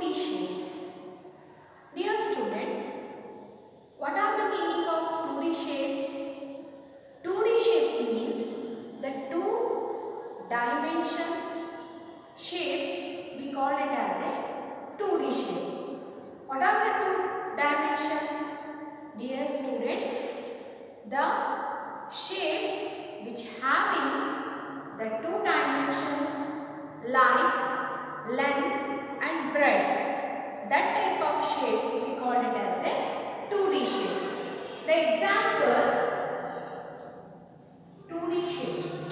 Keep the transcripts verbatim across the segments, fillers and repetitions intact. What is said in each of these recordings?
D shapes. Dear students, what are the meaning of two D shapes? two D shapes means the two dimensions shapes, we call it as a two D shape. What are the two dimensions? Dear students, the shapes which having the two dimensions like length and breadth. That type of shapes we call it as a two D shapes. The example, two D shapes.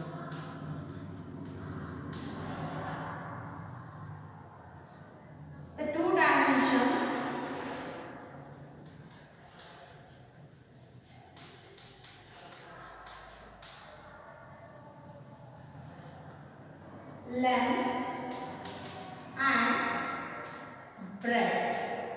The two dimensions length and breadth.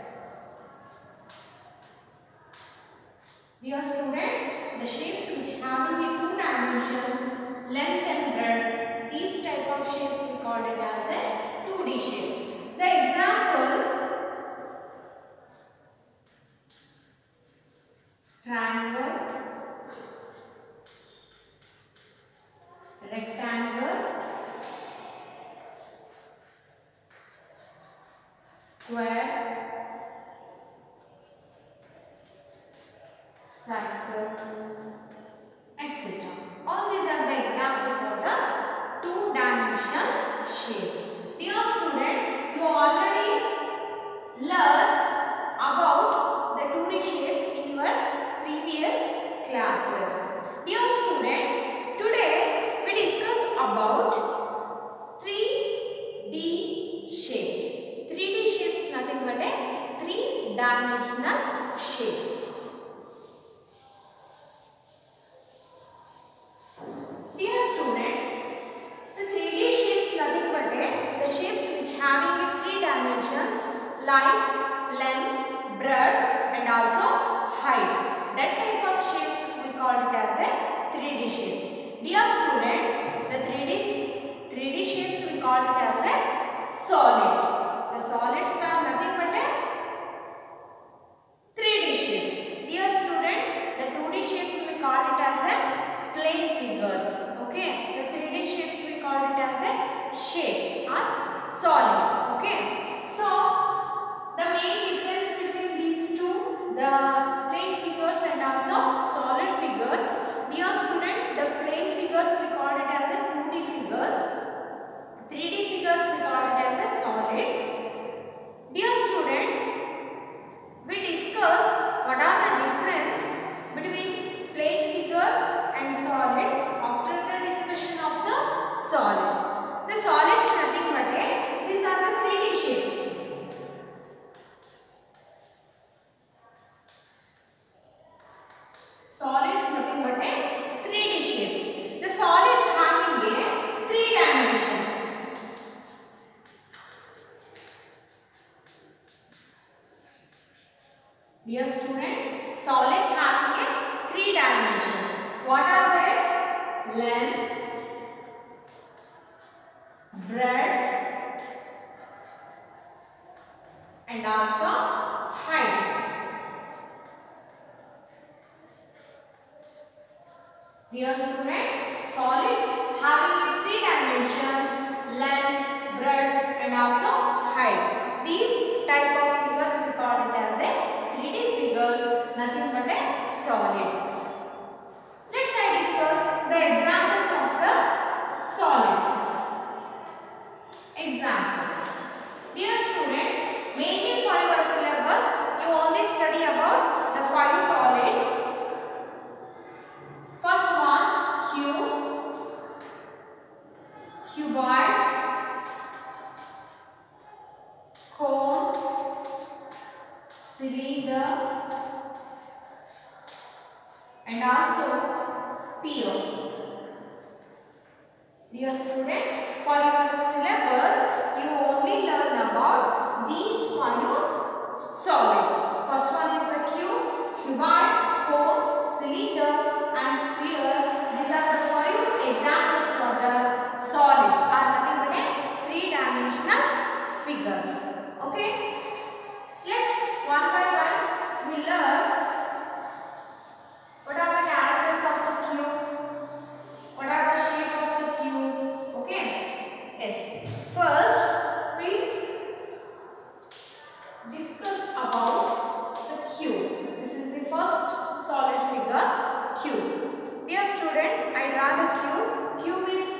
Dear student, the shapes which having a two dimensions, length and breadth, these type of shapes we call it as a two D shapes. The example, triangle, rectangle, square, circle, et cetera. All these are the examples for the two-dimensional shapes. Dear student, you already learned about the two D shapes in your previous classes. Dear student, today we discuss about three D shapes. three D shapes nothing but a three-dimensional shapes. Dear student, the three D shapes nothing but a the shapes which having a three dimensions like length, breadth and also height. That type of shapes we call it as a three D shapes. Dear student, the three D three D shapes we call it as a solids. The solids are nothing but a three D shapes. Dear student, the two D shapes we call it as a plane figures. Okay, the three D shapes we call it as a shapes or solids. Okay, so the main difference between these two, the plane figures and also solid figures. Dear student, the plane figures we call it as a two D figures. three D figures we call it as a solids. Dear student, we discuss what are the difference between plane figures and solid after the discussion of the solids. The solids nothing but a, these are the three D shapes. Solids nothing but a three D shapes. The solids having a three dimensions. Dear students, solids having a three dimensions. What are they? Length, breadth and also height. Dear student, solids having a three dimensions, length, breadth and also height. These type of figures we call it as a three D figures, nothing but a solids. Let's I discuss the examples of the solids. Examples. Dear student, mainly for your syllabus, you only study about the five solids. First one, cube, cuboid, cone, cylinder and also sphere. Dear student, for your syllabus, you only learn about these five solids. First one is the cube, cuboid, cone, cylinder and sphere. These are the five examples for the solids are nothing but a three dimensional figures. Okay. Let's one by one we learn what are the characters of the cube, what are the shape of the cube. Okay. Yes. First we discuss about the cube. This is the first solid figure, cube. Dear student, I draw the cube. Cube is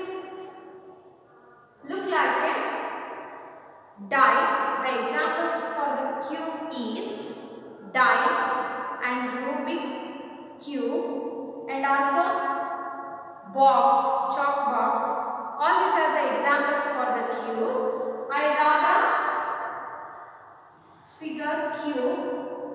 look like a die. The examples for the cube is die and Rubik cube and also box, chalk box. All these are the examples for the cube. I draw the figure cube.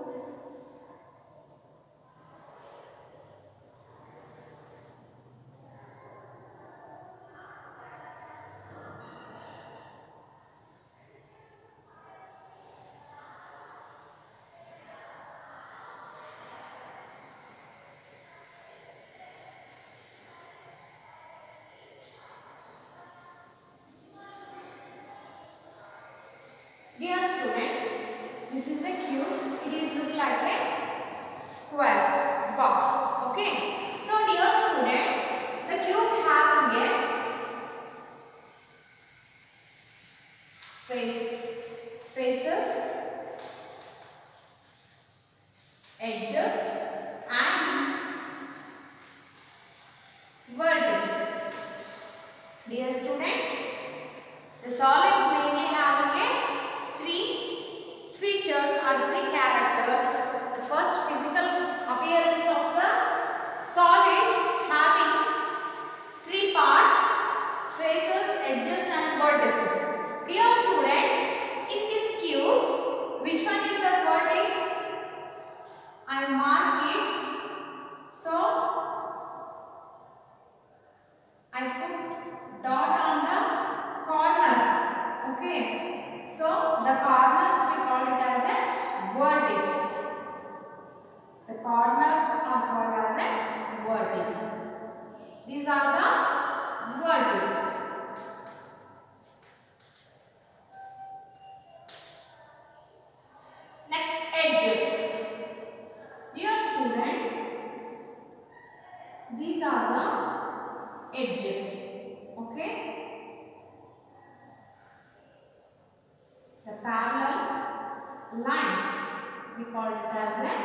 Dear students, this is a cube. It is look like a square box. Okay. So dear student, the cube having a face, faces, edges and vertices. Dear student, the solids mainly having a three features or three characters. The first, physical appearance of the solids having three parts: faces, edges and vertices. Dear students, in this cube, which one is the vertex? I mark it. So I put dot on the corners. Okay. So the corners we call it as a vertex. The corners are called as a vertex. These are the vertex. Next, edges. Dear student, these are the edges. Okay. The parallel lines, we call it as a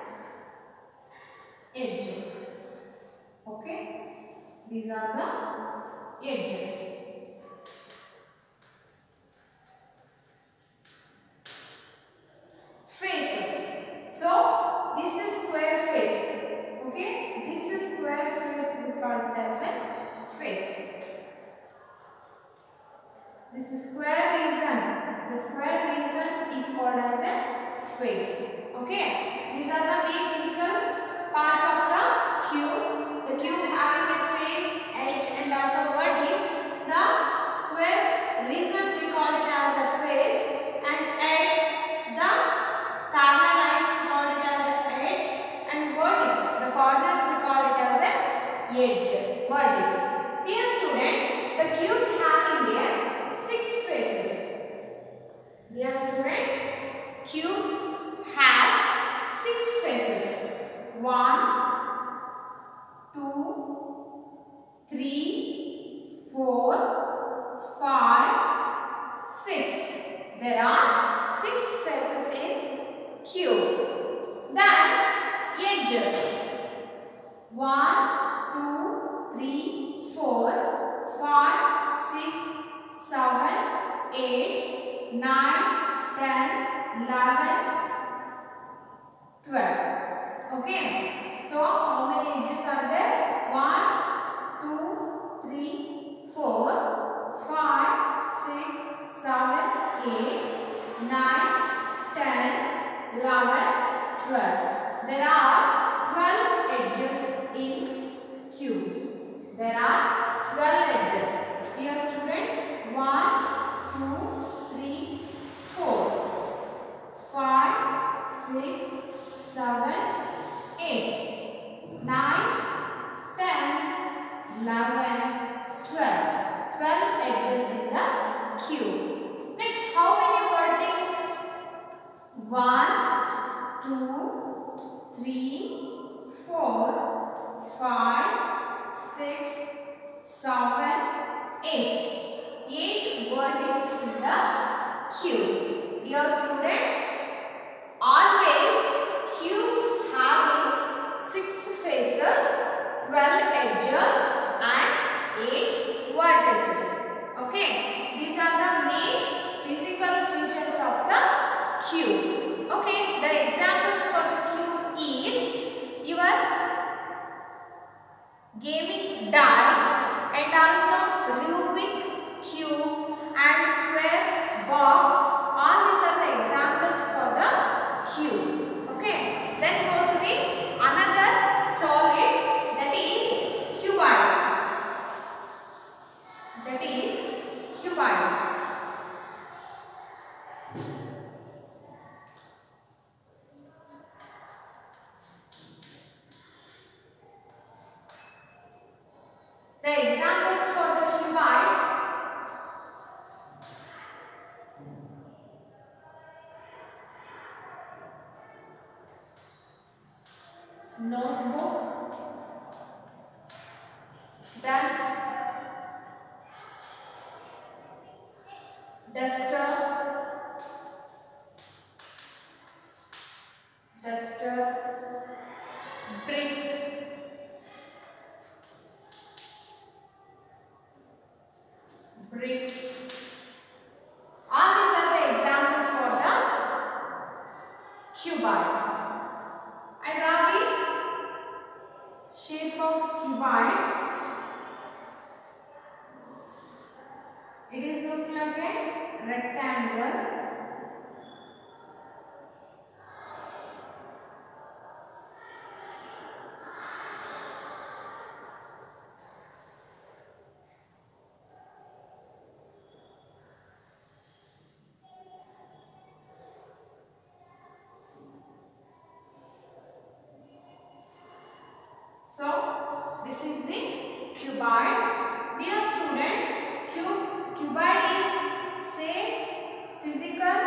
edges. Okay. These are the edges. Faces. So this is square face. Okay. This is square face, we call it as a face. This is square region. The square region is called as a face. Okay. These are the main physical parts of the cube. The cube having a face, edge and also vertex. The square region we call it as a face and edge. The parallel lines we call it as a edge and vertex. The corners we call it as a edge, vertex. Dear student, the cube having a six faces. Dear student, cube has six faces. One, two, three, four, five, six. There are six faces in cube. Then edges. One, two, three, four, five, six, seven, eight, nine, ten, eleven, twelve. Okay. So how many edges are there? one, two, three, four, five, six, seven, eight, nine, ten, eleven, twelve. There are twelve edges in cube. There are twelve edges. Dear student, one, two, three, four, five, six, seven, eight, nine, ten, eleven, twelve. twelve edges in the cube. Next, how many vertices die, and also Rubik cube and square box. All these are the examples for the cube. Okay. Then go to the another solid, that is cuboid. That is cuboid. The examples for the cuboid: notebook, then duster, duster, brick, bricks. All these are the examples for the cuboid. I draw the shape of cuboid. It is looking like a rectangle. So, this is the cuboid. Dear student, cube, cuboid is same physical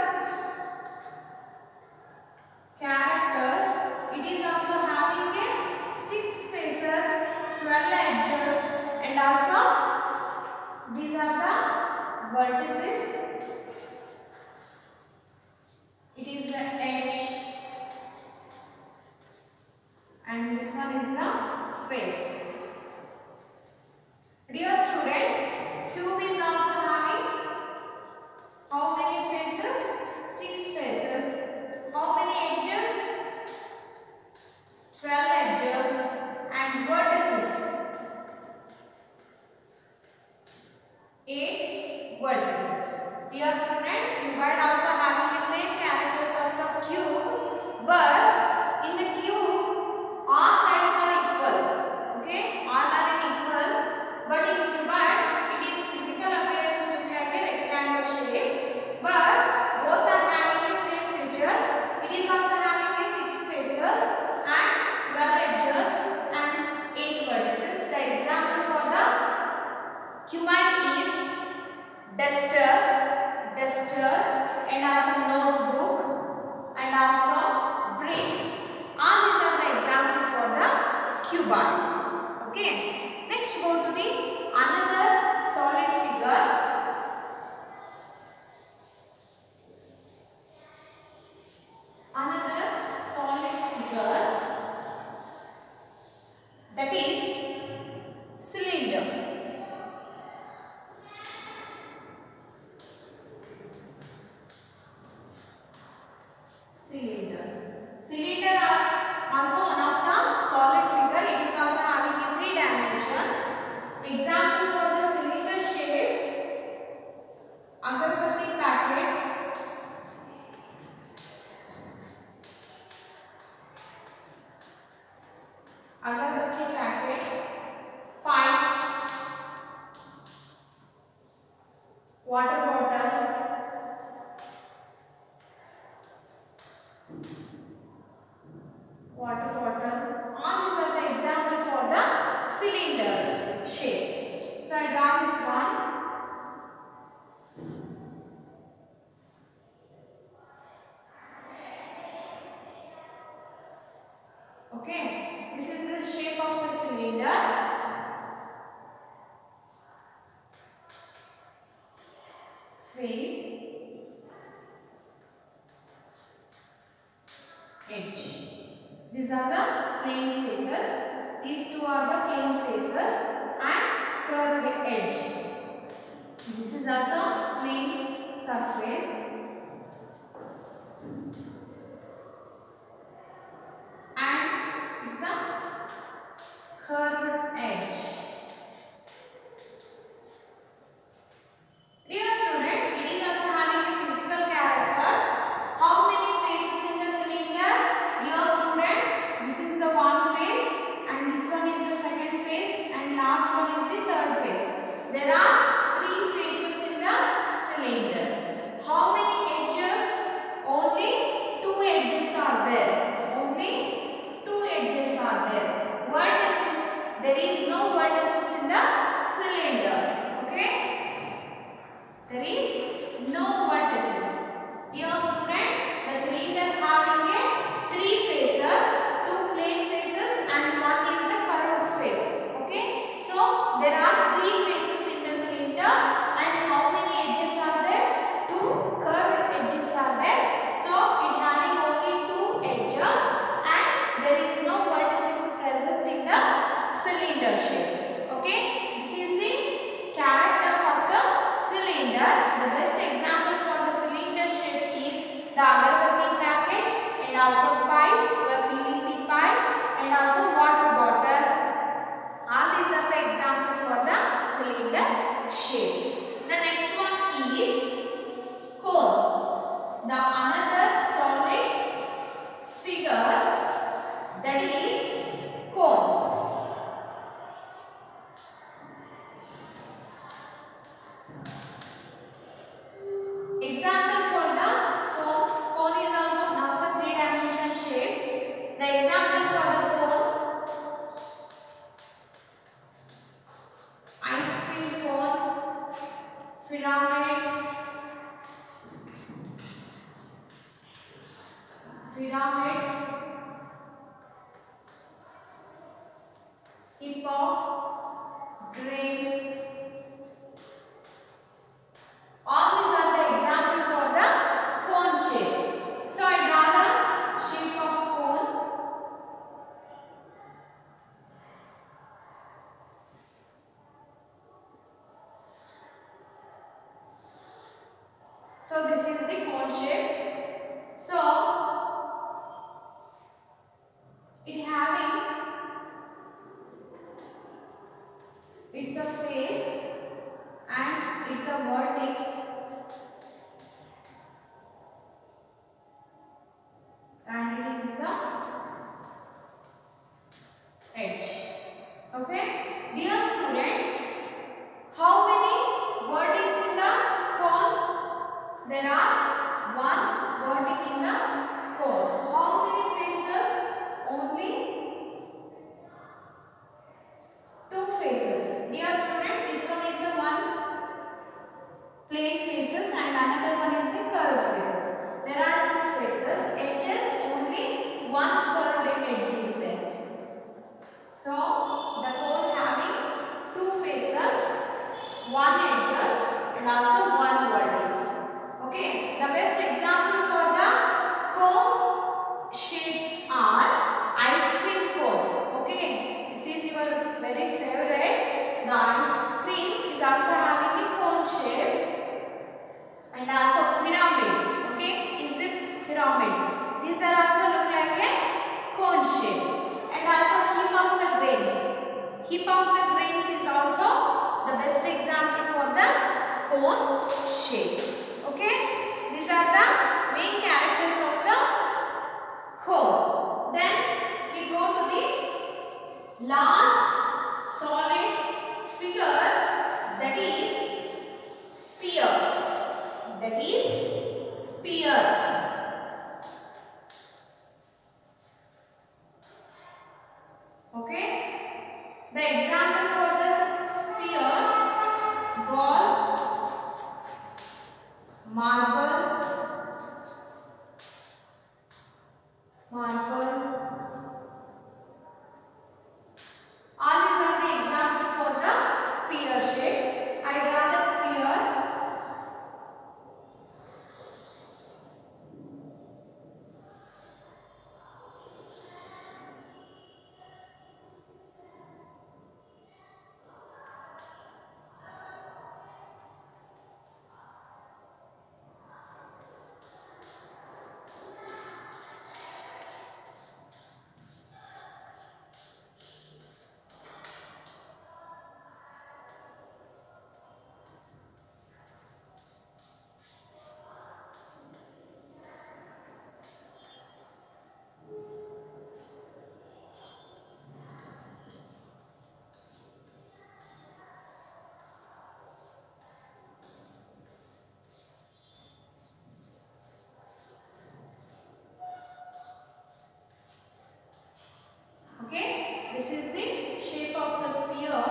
characters. It is also having a six faces, twelve edges, and also these are the vertices. It is the edge, and this one is the face. Dear students, cube is also having how many faces? Six faces. How many edges? twelve edges, and vertices? eight vertices. Dear student, cuboid also having the same characters of the cube, but in the cube all sides are equal. Okay, all are in equal. But in cuboid, it is physical appearance look like a rectangle shape, but both are having the same features. It is also having a six faces and twelve edges and eight vertices. The example for the cuboid is duster, duster, and also notebook, and also bricks. All these are the example for the cuboid. Okay. Next, go to the another solid figure. Another solid figure, that is cylinder. Cylinder. Cylinder are also one of the solid figure. It is also having in three dimensions. Example for the cylinder shape: agarbatti packet, agarbatti packet, pipe, water bottle, water bottle. All these are the example for the cylinder shape. So I draw this one. Okay, this is the shape of the cylinder. Face, edge. These are the plain faces. These two are the plain faces and curved edge. This is also plain surface. And it's a curved edge. that is cone. Example for the cone. Cone is also one of the three dimensional shape. The example for the cone: ice cream cone, pyramid, pyramid, heap of grain. All these are the example for the cone shape. So I draw the shape of cone. So this is the cone shape. So it having it's a face and it's a vertex and it is the edge. Okay, dear student, how many vertices in the cone? There are one vertex in the cone. How many faces? Only two faces. Dear student, this one is the one plane faces and another one is the curved faces. There are two faces. Edges, only one curved edge is there. So the cone having two faces, one edges and also one vertex. Okay, the best example for the cone shape are ice cream cone. Okay, this is your very favorite. The ice cream is also having the cone shape and also pyramid. Okay, is it pyramid? These are also look like a cone shape and also heap of the grains. Heap of the grains is also the best example for the cone shape. Okay, these are the main characters of the cone. Then we go to the last solid figure, that is sphere. That is sphere. Okay, the example for the sphere: ball, marble, marble. All these are the example for the sphere shape. I draw the sphere. Okay, this is the shape of the sphere.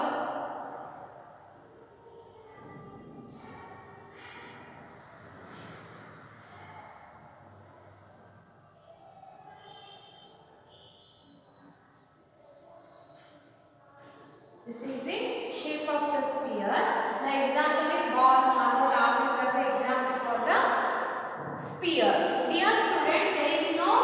This is the shape of the sphere. The example is ball, marble. All these are the example for the sphere. Dear student, there is no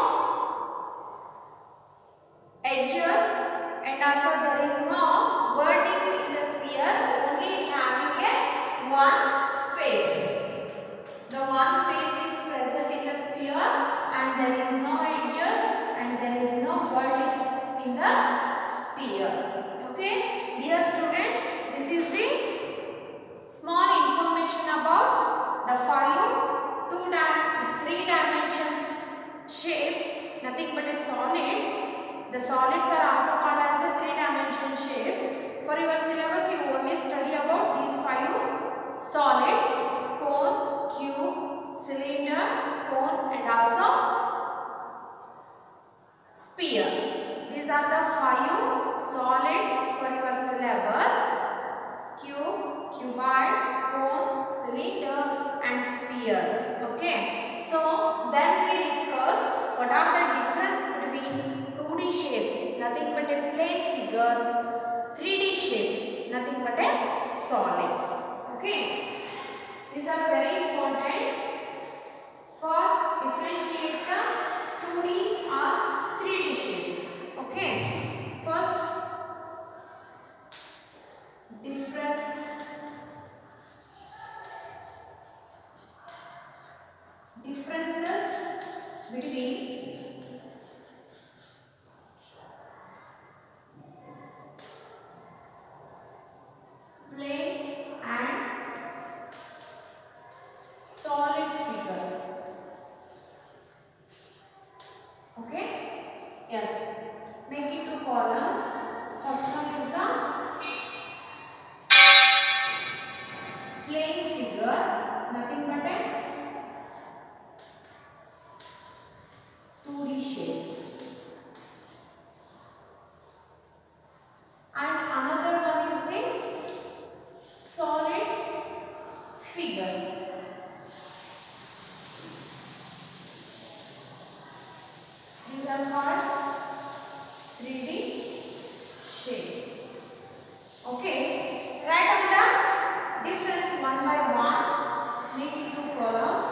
edges and also there is no vertex in the sphere. Only it having a one face. The one face is present in the sphere and there is no edges and there is no vertex in the sphere. Okay, dear student, this is the small information about the five two di three dimensions shapes, nothing but a solids. The solids are also called as the three-dimensional shapes. For your syllabus, you only study about these five solids: cone, cube, cylinder, cone, and also sphere. These are the five solids for your syllabus: cube, cuboid, cone, cylinder, and sphere. Okay. So then we discuss what are the difference between two D shapes, nothing but a plane figures, three D shapes, nothing but a solids. Okay. These are very important for differentiate the two D or three D shapes. Okay. First, difference differences between plane and solid figures. Okay? Yes. Make it two columns. First one is the plane figure, nothing but a two D shapes. And another one is the solid figures. These are called three D shapes. Okay. Write down the difference one by one. Make it two columns.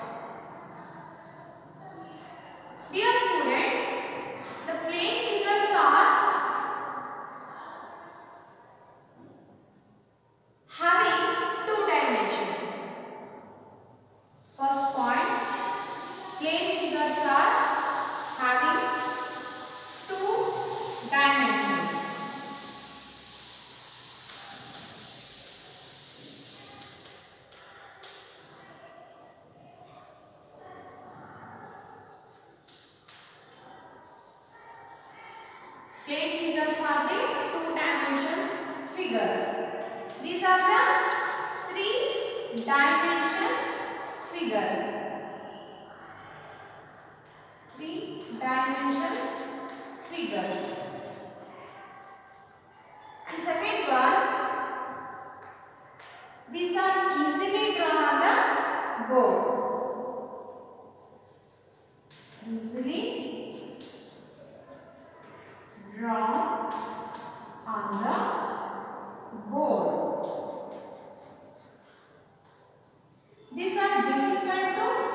Dear student, the plane figures are having two dimensions. First point, plane figures are having two dimensions. Plane figures are the two dimensions figures. These are the three dimensions figure. Three dimensions figures. And second one, these are easily drawn on the board. Easily drawn on the board. These are difficult to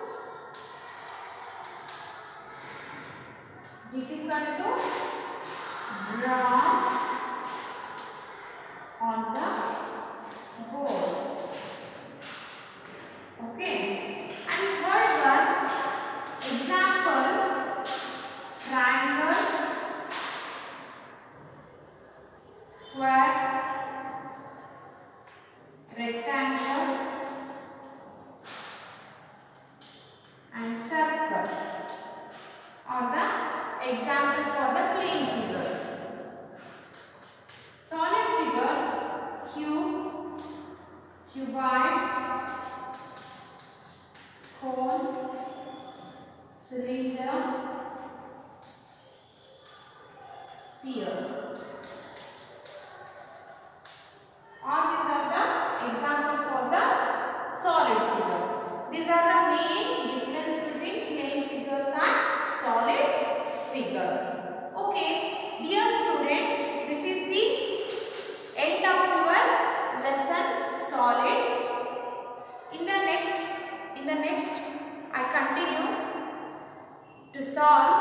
difficult to draw on the board. Okay. And third one, example, triangle, square, rectangle, and circle are the example for the plane figures. Solid figures, cube, cuboid, cone, cylinder, sphere. All these are the examples for the solid figures. These are the main difference between plane figures and solid figures. Okay, dear student, this is the end of your lesson solids. In the next, in the next, I continue to solve